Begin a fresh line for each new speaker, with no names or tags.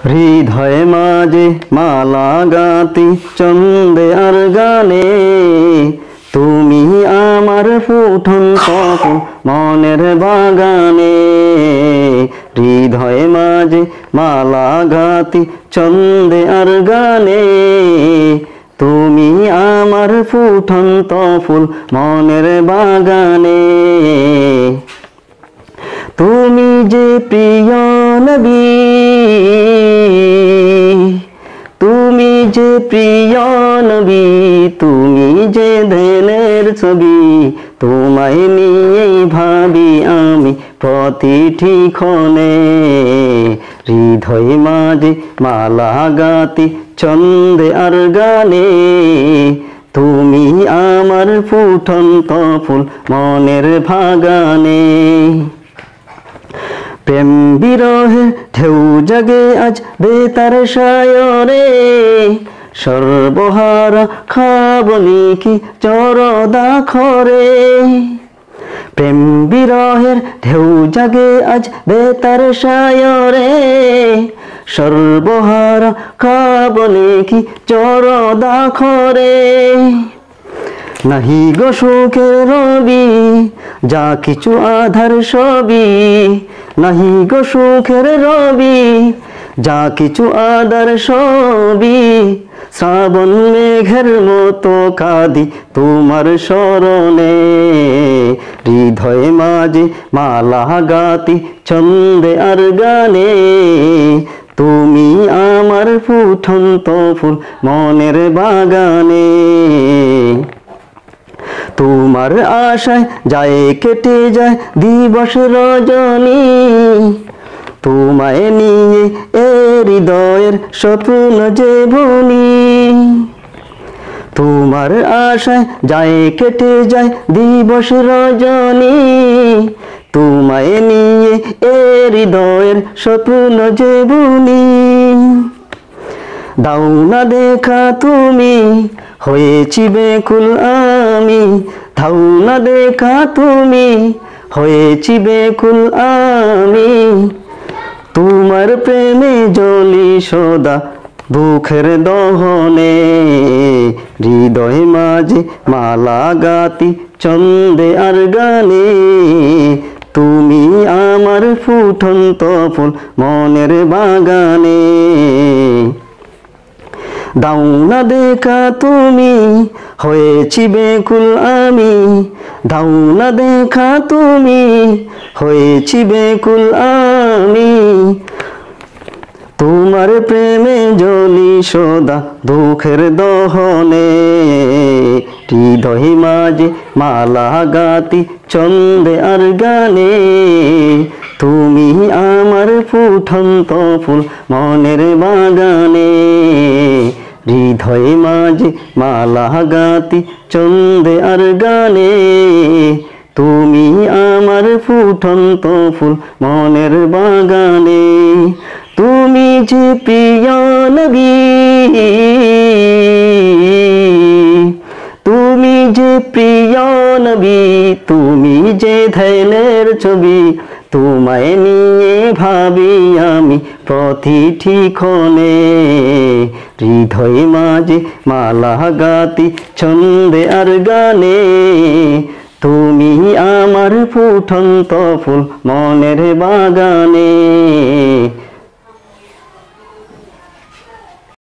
হৃদয়ে মাঝে মালা গাতি চন্দে আর গানে, তুমি আমার ফুটন্ত ফুল মনের বাগানে। হৃদয়ে মাঝে মালা গাতি চন্দে আর গানে, তুমি আমার ফুটন্ত ফুল মনের বাগানে। তুমি যে প্রিয় নবী, তুমি যে প্রিয় নবী, তুমি যে ধ্যানের ছবি, তোমায় নিয়েই ভাবি আমি প্রতিটি ক্ষণে। হৃদয়ে মাঝে মালা গাতি চন্দে আর গানে, তুমি আমার ফুটন্ত ফুল মনের বাগানে। প্রেম বিরহে ঢেউ জাগে আজ বেতার সায়রে, সর্বহারা খাবলি কি চরদা খরে। প্রেম বিরহের ঢেউ জাগে আজ বেতার সায়রে, সর্বহারা খাবলি কি চরদা খরে। নাহি গো সুখের রবি, যা কিছু আধার সবই, নাহি গো সুখের রবি, যা কিছু আধার সবই। শ্রাবণ মেঘের মতো কাঁদি তোমার স্মরণে। হৃদয়ে মাঝে মালা গাতি ছন্দে আর গানে, তুমি আমার ফুটন্ত ফুল মনের বাগানে। তোমার আশায় যায় কেটে যায় দিবস রজনী, তোমায় নিয়ে এ হৃদয়ের স্বপ্ন যে বুনি। তোমার আশায় যায় কেটে যায় দিবস রজনী, তোমায় নিয়ে এ হৃদয়ের স্বপ্ন যে বুনি। দাও না দেখা তুমি, হয়েছি বেকুল আমি, দাও না দেখা তুমি, হয়েছি বেকুল আমি। তোমার প্রেমে জ্বলি সদা দুঃখের দহনে। হৃদয়ে মাঝে মালা গাতি চন্দে আর গানে, তুমি আমার ফুটন্ত ফুল মনের বাগানে। দাও না দেখা তুমি, হয়েছি বেকুল আমি, দাও না দেখা তুমি, হয়েছি বেকুল আমি। তোমার প্রেমে জ্বলি সদা দুঃখের দহনে। হৃদয়ে মাঝে মালা গাতি চন্দে আর গানে, তুমি আমার ফুটন্ত ফুল মনের বাগানে। হৃদয়ে মাঝে মালা গাতি চন্দে আর গানে, তুমি আমার ফুটন্ত ফুল মনের বাগানে। তুমি যে প্রিয় নবী, তুমি যে প্রিয় নবী, তুমি যে ধ্যানের ছবি, তোমায় নিয়ে ভাবি আমি প্রতিটি ক্ষণে। হৃদয়ে মাঝে মালা গাতি ছন্দে আর গানে, তুমি আমার ফুটন্ত ফুল মনের বাগানে।